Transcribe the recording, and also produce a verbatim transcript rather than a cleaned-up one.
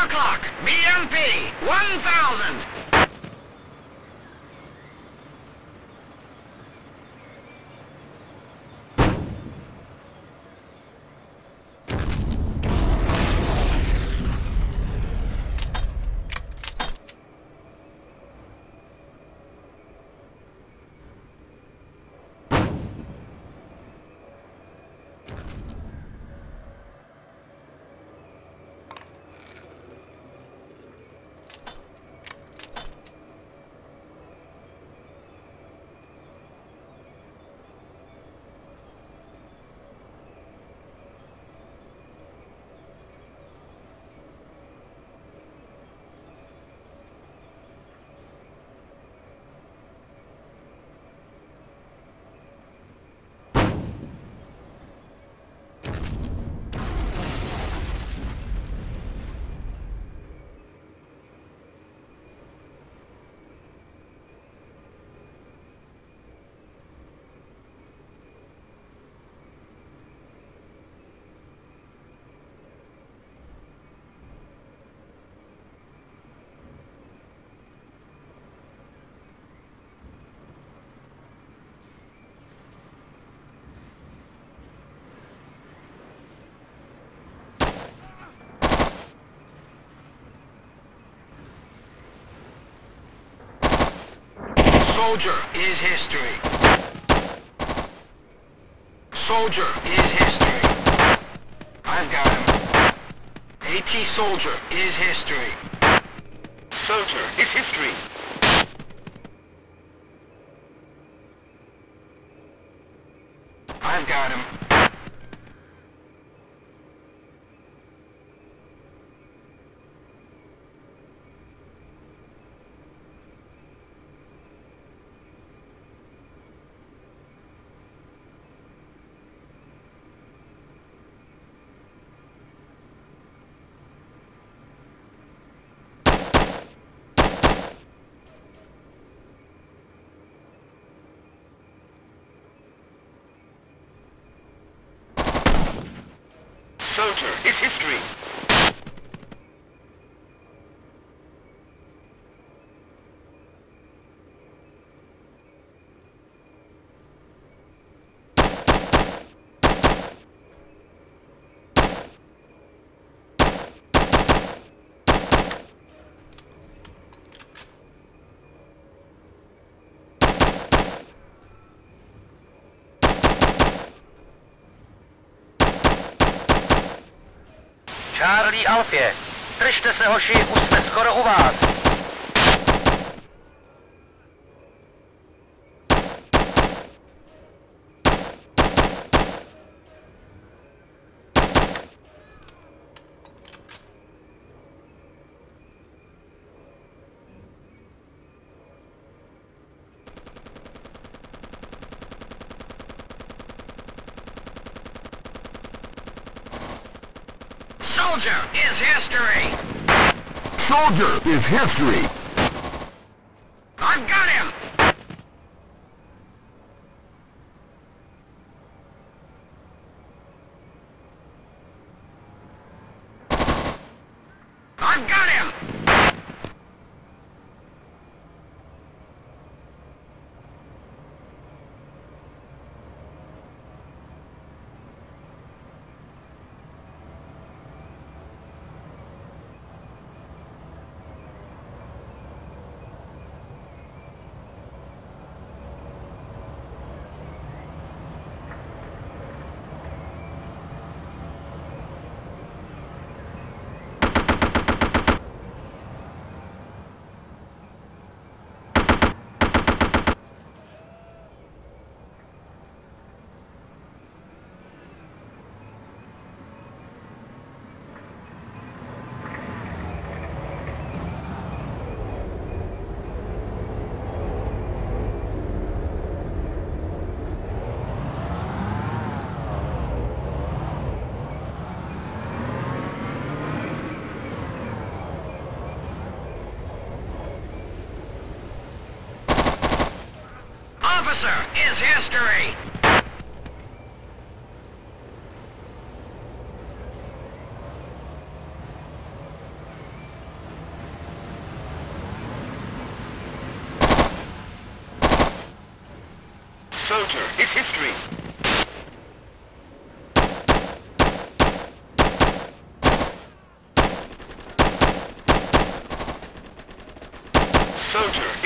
o'clock, B M P, one thousand. Soldier is history. Soldier is history. I've got him. AT Soldier is history. Soldier is history. I've got him. Soldier is history. Charlie Alfě, držte se hoši, už jsme skoro u vás. Soldier is history. Soldier is history. I've got him. I've got him. Officer is history. Soldier is history. Soldier